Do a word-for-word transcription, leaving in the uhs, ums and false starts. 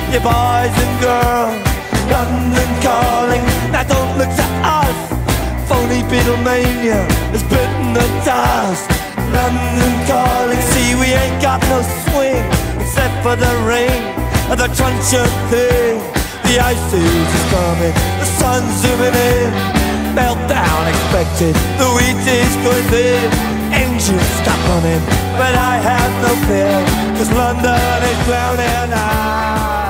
you boys and girls. London calling, now don't look to us. Phony Beatlemania has bitten the dust. London calling, see we ain't got no swing except for the rain and the truncheon thing. The ice age is coming, the sun's zooming in. Meltdown expected, the wheat is going thin. Engines stop running, but I have no fear, 'cause London is drowning out.